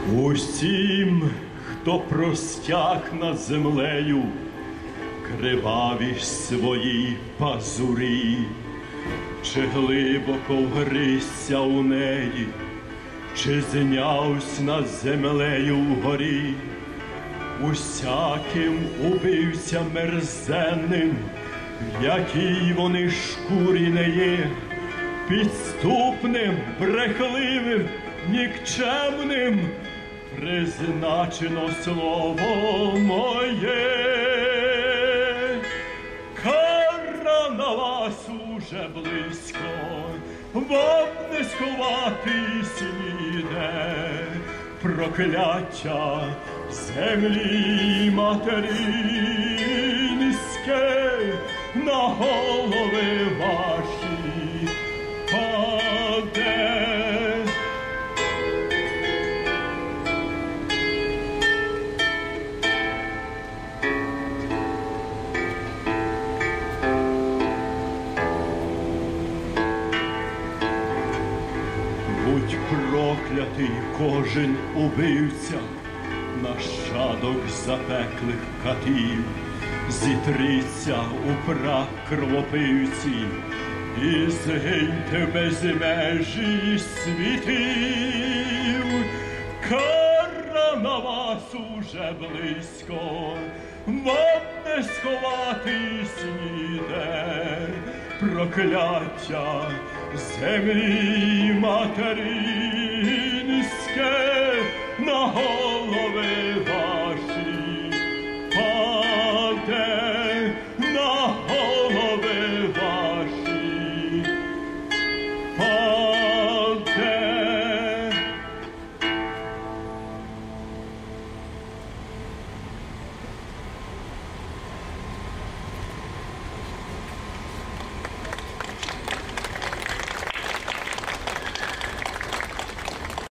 Усім, хто простяг над землею криваві свої пазурі, чи глибоко вгризся у неї, чи знявсь над землею вгорі, усяким убивцям мерзенним, в якій вони шкурі не є, підступним, брехливим, нікчемним призначено слово моє. Кара на вас уже близько, вам не сховатись ніде, прокляття землі материнське на голови ваші паде. Будь проклятий кожен убивця, нащадок запеклих катів, зітріться у прах кровопивці і згиньте в безмежі світів. Кара на вас уже близько, вам не сховатись ніде, прокляття землі материнське